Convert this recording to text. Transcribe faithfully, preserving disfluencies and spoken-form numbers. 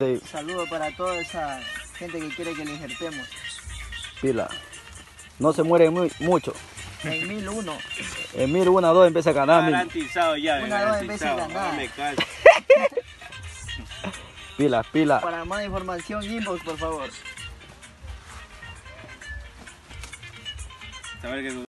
Sí. Saludos para toda esa gente que quiere que le injertemos. Pila. No se muere muy, mucho. En mil uno. En mil una, dos empieza a ganar. Garantizado ya, Una, dos empieza a garantizado. ganar. No me caso. Pila, pila. Para más información, inbox, por favor. Saber que